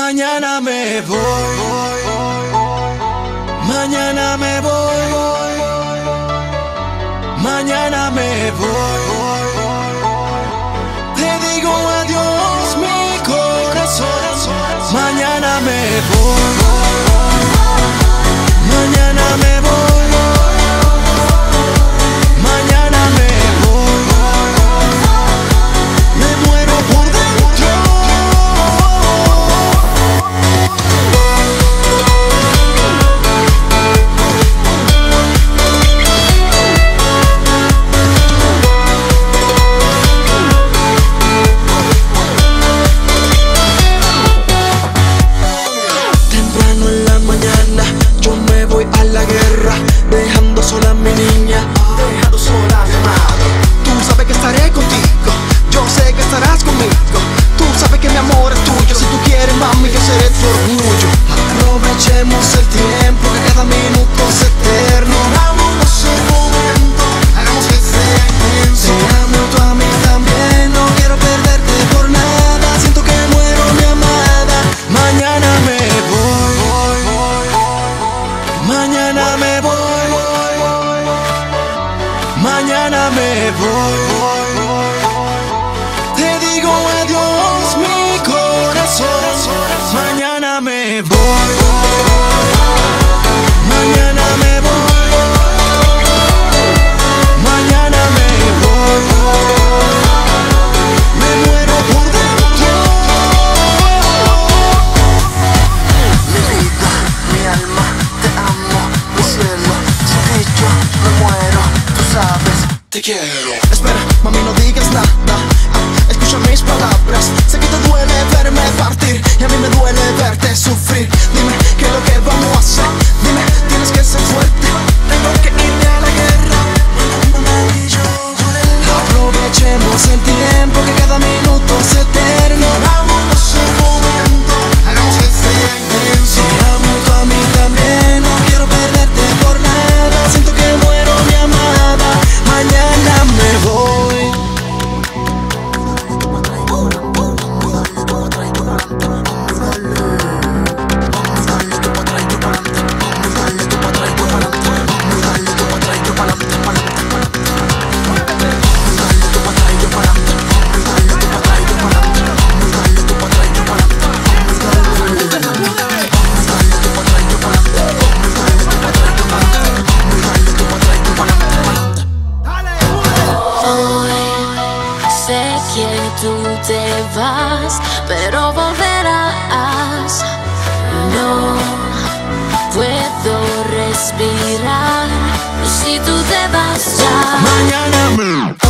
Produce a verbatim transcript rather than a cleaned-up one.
Mañana me voy, mañana me voy, mañana me voy. Te digo adiós mi corazón, mañana me voy, mañana me voy, mañana me voy, me muero por dentro. Dejando sola a mi niña, dejando sola a mi amado. Tú sabes que estaré contigo, yo sé que estarás conmigo. Tú sabes que mi amor es tuyo, si tú quieres mami yo seré tu orgullo. Aprovechemos el tiempo, que cada minuto es eterno. Vámonos un momento, hagamos que sea intenso. Te amo tú a mí también, no quiero perderte por nada. Siento que muero mi amada. Mañana me voy, mañana me voy, mañana me voy. Te digo adiós mi corazón, mañana me voy, mañana me voy, mañana me voy, me muero por dentro. Mi vida, mi alma, te amo, mi cielo, sin ti yo me muero, tú sabes, te quiero. Espera, mami no digas nada, ah, escucha mis palabras. Sé que te duele verme partir y a mí me duele verte sufrir. Dime, ¿qué es lo que vamos a hacer? Dime, tienes que ser fuerte. Tengo que irme a la guerra. Aprovechemos el tiempo, que cada minuto es eterno. Vámonos un momento, hagamos que sea intenso. Te amo tú a mí también, no quiero perderte por nada. Siento que muero mi amada. Mañana me voy. Tú te vas, pero volverás. No puedo respirar si tú te vas ya. Mañana me